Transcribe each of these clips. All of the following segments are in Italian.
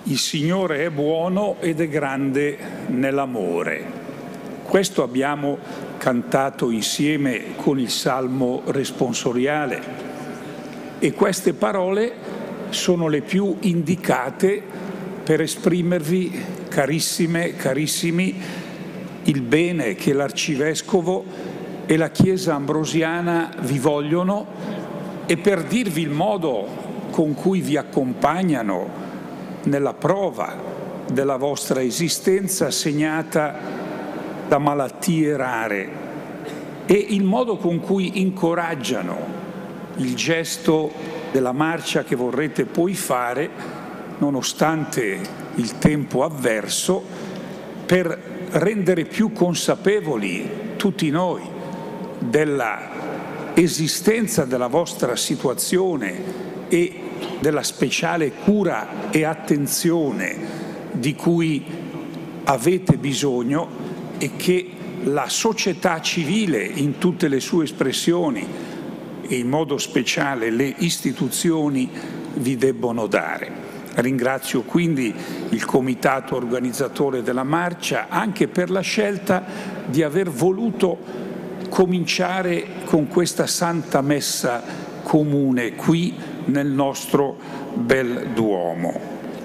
Il Signore è buono ed è grande nell'amore. Questo abbiamo cantato insieme con il Salmo responsoriale e queste parole sono le più indicate per esprimervi, carissime, carissimi, il bene che l'Arcivescovo e la Chiesa ambrosiana vi vogliono e per dirvi il modo con cui vi accompagnano nella prova della vostra esistenza segnata da malattie rare e il modo con cui incoraggiano il gesto della marcia che vorrete poi fare, nonostante il tempo avverso, per rendere più consapevoli tutti noi della esistenza della vostra situazione e della speciale cura e attenzione di cui avete bisogno e che la società civile in tutte le sue espressioni e in modo speciale le istituzioni vi debbono dare. Ringrazio quindi il comitato organizzatore della marcia anche per la scelta di aver voluto cominciare con questa Santa Messa comune qui nel nostro bel Duomo.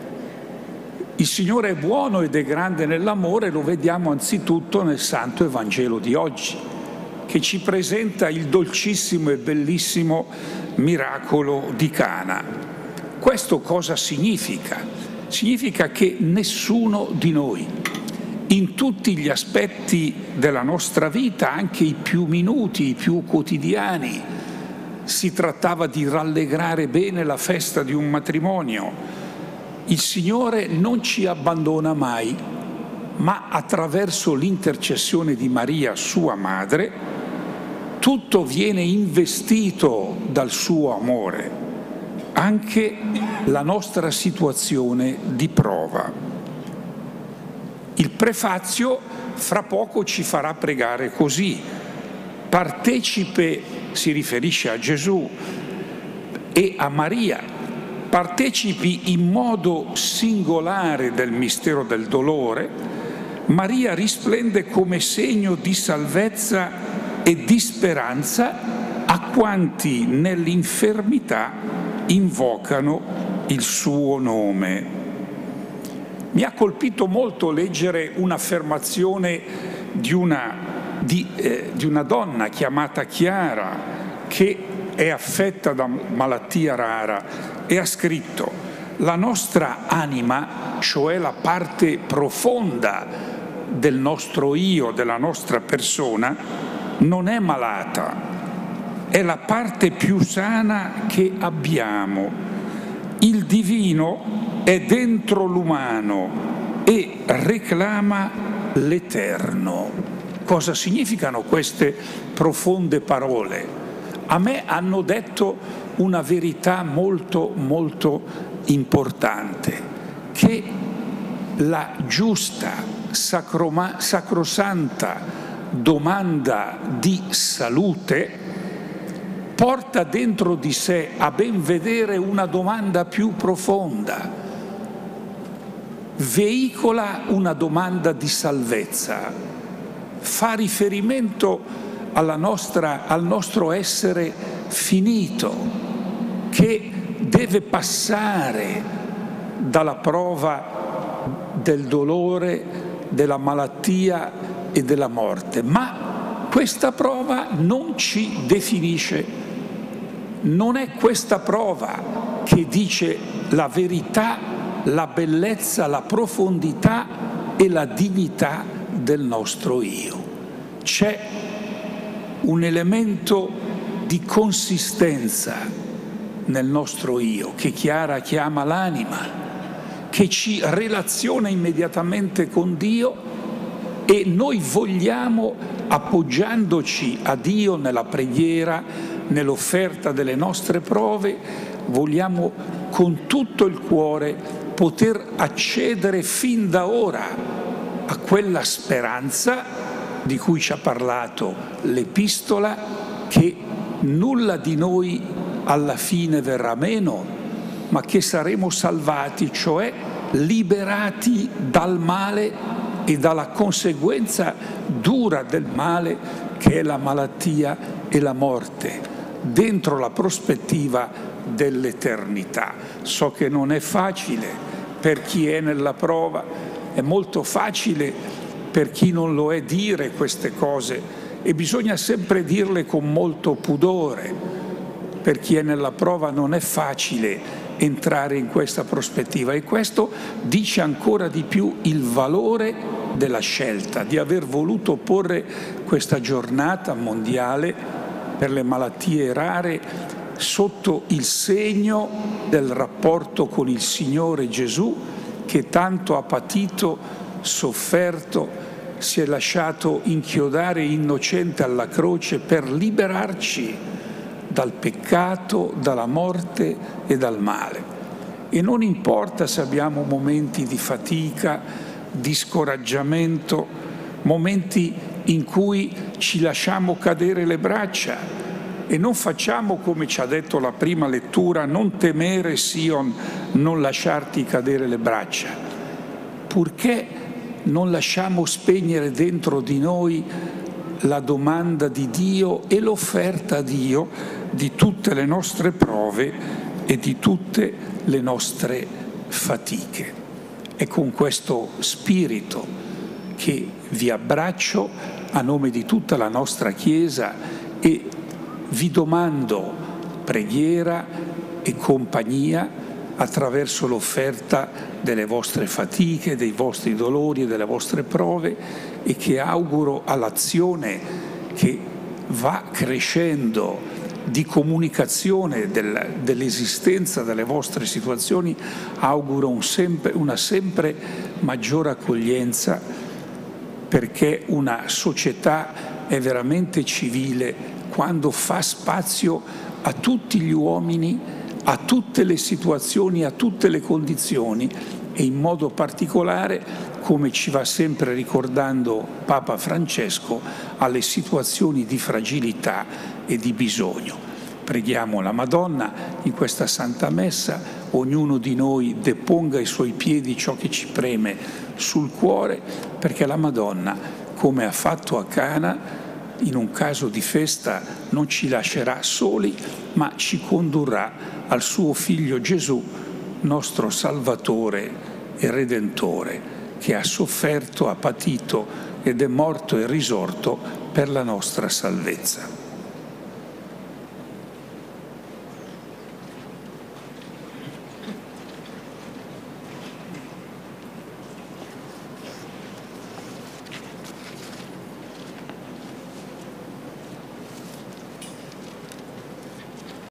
Il Signore è buono ed è grande nell'amore, lo vediamo anzitutto nel Santo Evangelo di oggi, che ci presenta il dolcissimo e bellissimo miracolo di Cana. Questo cosa significa? Significa che nessuno di noi, in tutti gli aspetti della nostra vita, anche i più minuti, i più quotidiani, si trattava di rallegrare bene la festa di un matrimonio. Il Signore non ci abbandona mai, ma attraverso l'intercessione di Maria, sua madre, tutto viene investito dal suo amore, anche la nostra situazione di prova. Il prefazio fra poco ci farà pregare così: partecipe, si riferisce a Gesù e a Maria, partecipi in modo singolare del mistero del dolore. Maria risplende come segno di salvezza e di speranza a quanti nell'infermità invocano il suo nome. Mi ha colpito molto leggere un'affermazione di una donna chiamata Chiara, che è affetta da malattia rara, e ha scritto: la nostra anima, cioè la parte profonda del nostro io, della nostra persona, non è malata, è la parte più sana che abbiamo. Il divino è dentro l'umano e reclama l'eterno. Cosa significano queste profonde parole? A me hanno detto una verità molto, molto importante, che la giusta, sacrosanta domanda di salute porta dentro di sé, a ben vedere, una domanda più profonda, veicola una domanda di salvezza, fa riferimento al nostro essere finito, che deve passare dalla prova del dolore, della malattia e della morte. Ma questa prova non ci definisce. Non è questa prova che dice la verità, la bellezza, la profondità e la dignità del nostro io. C'è un elemento di consistenza nel nostro io, che Chiara chiama l'anima, che ci relaziona immediatamente con Dio, e noi vogliamo, appoggiandoci a Dio nella preghiera, nell'offerta delle nostre prove, vogliamo con tutto il cuore poter accedere fin da ora a quella speranza di cui ci ha parlato l'Epistola, che nulla di noi alla fine verrà meno, ma che saremo salvati, cioè liberati dal male e dalla conseguenza dura del male che è la malattia e la morte, dentro la prospettiva dell'eternità. So che non è facile per chi è nella prova, è molto facile per chi non lo è dire queste cose e bisogna sempre dirle con molto pudore. Per chi è nella prova non è facile entrare in questa prospettiva e questo dice ancora di più il valore della scelta, di aver voluto porre questa giornata mondiale per le malattie rare sotto il segno del rapporto con il Signore Gesù che tanto ha patito, sofferto, si è lasciato inchiodare innocente alla croce per liberarci dal peccato, dalla morte e dal male. E non importa se abbiamo momenti di fatica, di scoraggiamento, momenti in cui ci lasciamo cadere le braccia e non facciamo come ci ha detto la prima lettura, non temere Sion, non lasciarti cadere le braccia, purché non lasciamo spegnere dentro di noi la domanda di Dio e l'offerta a Dio di tutte le nostre prove e di tutte le nostre fatiche. È con questo spirito che vi abbraccio a nome di tutta la nostra Chiesa e vi domando preghiera e compagnia attraverso l'offerta delle vostre fatiche, dei vostri dolori e delle vostre prove e che auguro all'azione che va crescendo di comunicazione dell'esistenza delle vostre situazioni, auguro una sempre maggiore accoglienza perché una società è veramente civile quando fa spazio a tutti gli uomini, a tutte le situazioni, a tutte le condizioni e in modo particolare, come ci va sempre ricordando Papa Francesco, alle situazioni di fragilità e di bisogno. Preghiamo la Madonna in questa Santa Messa, ognuno di noi deponga ai suoi piedi ciò che ci preme sul cuore, perché la Madonna, come ha fatto a Cana, in un caso di festa non ci lascerà soli, ma ci condurrà al suo Figlio Gesù, nostro Salvatore e Redentore, che ha sofferto, ha patito ed è morto e risorto per la nostra salvezza.